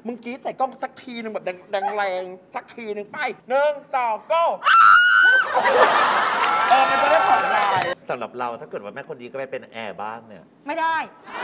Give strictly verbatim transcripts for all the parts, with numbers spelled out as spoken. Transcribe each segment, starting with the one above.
มึงกรี๊ดใส่กล้องสักทีหนึ่งแบบแรงแรงสักทีหนึ่งไปหนึ่งสองก็เออมันจะได้ผ่อนคลายสำหรับเราถ้าเกิดว่าแม่คนดีก็ไปเป็นแอร์บ้างเนี่ยไม่ได้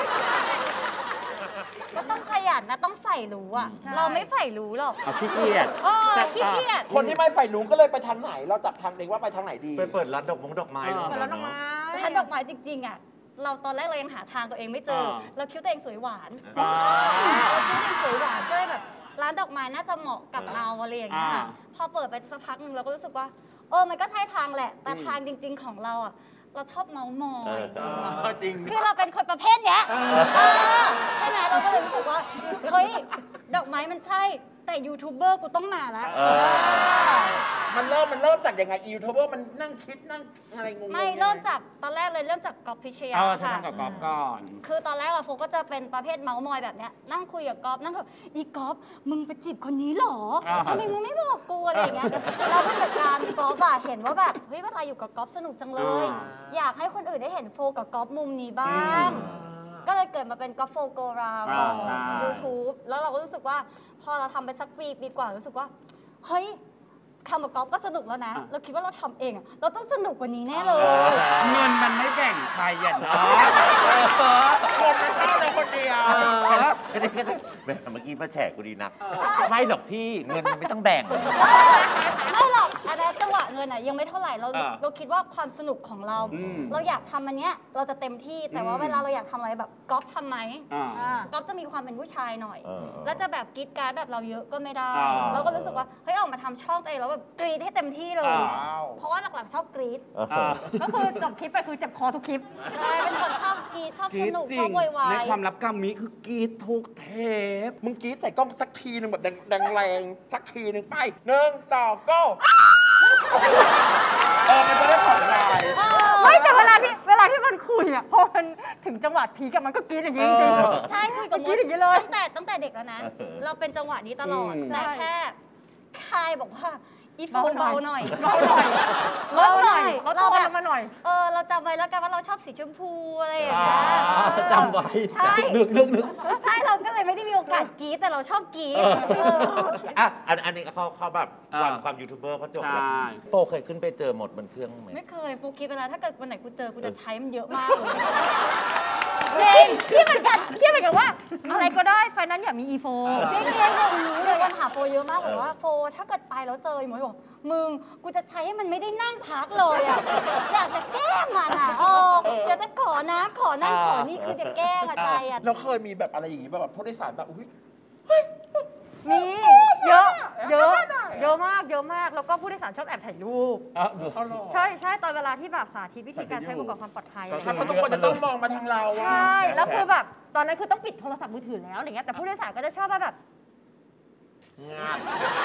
ก็ต้องขยันนะต้องใฝ่รู้อ่ะเราไม่ใฝ่รู้หรอกเอาขี้เกียจเออขี้เกียจคนที่ไม่ใฝ่รู้ก็เลยไปทางไหนเราจับทางเองว่าไปทางไหนดีไปเปิดร้านดอกมงดอกไม้เปิดร้านดอกไม้ร้านดอกไม้จริงๆอ่ะเราตอนแรกเรายังหาทางตัวเองไม่เจอเราคิดตัวเองสวยหวานคิดตัวเองสวยหวานก็เลยแบบร้านดอกไม้น่าจะเหมาะกับเราอะไรอย่างเงี้ยค่ะพอเปิดไปสักพักหนึ่งเราก็รู้สึกว่าเออมันก็ใช่ทางแหละแต่ทางจริงๆของเราอ่ะเราชอบเมาส์มอยจริงคือเราเป็นคนประเภทเนี้ยใช่ไหมเราก็เลยรู้สึกว่าเฮ้ยดอกไม้มันใช่แต่ยูทูบเบอร์กูต้องมาแล้วมันเริ่มมันเริ่มจากยังไงยูทูบเบอร์มันนั่งคิดนั่งอะไรงงไม่เริ่มจากตอนแรกเลยเริ่มจากก๊อฟพิชยาค่ะกับก๊อฟก่อนคือตอนแรกอะโฟก็จะเป็นประเภทเมาส์มอยแบบเนี้ยนั่งคุยกับก๊อฟนั่งแบบอีก๊อฟมึงไปจีบคนนี้หรอทำไมมึงไม่บอกกูอะไรอย่างเงี้ยแล้วผู้จัดการก๊อฟอะเห็นว่าแบบเฮ้ยเวลาอยู่กับก๊อฟสนุกจังเลยอยากให้คนอื่นได้เห็นโฟกับก๊อฟมุมนี้บ้างก็เลยเกิดมาเป็นก๊อฟโฟโกราของยูทูบแล้วเราก็รู้สึกว่าพอเราทำไปสักปีปีกว่ารู้สึกว่าเฮ้ยทำกับก๊อฟก็สนุกแล้วนะเราคิดว่าเราทำเองเราต้องสนุกกว่านี้แน่เลยเงินมันไม่แบ่งใครอย่างเนาะเงินมันเข้าเลยคนเดียวแม่เมื่อกี้มาแฉกูดีนะไม่หรอกที่เงินมันไม่ต้องแบ่งไม่หรอกอันนั้นจังหวะเงินอ่ะยังไม่เท่าไหร่เราเราคิดว่าความสนุกของเราเราอยากทำอันเนี้ยเราจะเต็มที่แต่ว่าเวลาเราอยากทำอะไรแบบก๊อฟทำไหมก๊อฟจะมีความเป็นผู้ชายหน่อยแล้วจะแบบกรี๊ดกราร์ดแบบเราเยอะก็ไม่ได้เราก็รู้สึกว่าเฮ้ยออกมาทำช่องตัวเองแล้วแบบกรี๊ดให้เต็มที่เลยเพราะว่าหลักๆชอบกรี๊ดก็คือจบคลิปไปคือเจ็บคอทุกคลิปใช่เป็นคนชอบกรี๊ดชอบสนุกชอบวอยวายในความลับกามิคือกรี๊ดทุกเทปมึงกรี๊ดใส่กล้องสักทีหนึ่งแบบแรงแรงสักทีหนึ่งไปหนึ่งสองก็เออมันจะได้ผ่อนคลายไม่แต่เวลาที่เวลาที่มันคุยอ่ะพอมันถึงจังหวะพีกับมันก็กรี๊ดอย่างนี้จริงใช่คุยกับมดตั้งแต่ตั้งแต่เด็กแล้วนะเราเป็นจังหวะนี้ตลอดแต่แค่คายบอกว่าอีโฟเบาหน่อยเบาหน่อยเบาหน่อยเราแบบมาหน่อยเออเราจำไว้แล้วกันว่าเราชอบสีชมพูอะไรอย่างเงี้ยจำไว้ใช่นึกนึกนึกใช่เราก็เลยไม่ได้มีโอกาสกรี๊ดแต่เราชอบกรี๊ดอ่ะอันอันนี้เขาเขาแบบความความยูทูบเบอร์เขาจบแล้วโฟเคยขึ้นไปเจอหมดบนเครื่องไหมไม่เคยโฟคิดไปแล้วถ้าเกิดวันไหนกูเจอกูจะใช้มันเยอะมากเลยจริงพี่เหมือนกันพี่เหมือนกันว่าอะไรก็ได้ไฟนั้นอย่ามีอีโฟจริงจริงผมรู้เลยวันหาโฟเยอะมากบอกว่าโฟถ้าเกิดไปแล้วเจอหมวยบอกมึงกูจะใช้ให้มันไม่ได้นั่งพักเลยอ่ะอยากจะแกล้งมันอ่ะเอออยากจะขอน้ำขอนั่นขอนี่คือจะแกล้งอะใจอ่ะเราเคยมีแบบอะไรอย่างงี้แบบผู้โดยสารแบบอุ้ยมีเยอะเยอะเยอะมากเยอะมากแล้วก็ผู้โดยสารชอบแอบถ่ายรูปใช่ใช่ตอนเวลาที่แบบสาธิตวิธีการใช้อุปกรณ์ความปลอดภัยเพราะทุกคนจะต้องมองมาทางเราใช่แล้วคือแบบตอนนั้นคือต้องปิดโทรศัพท์มือถือแล้วอะไรเงี้ยแต่ผู้โดยสารก็จะชอบแบบงาบ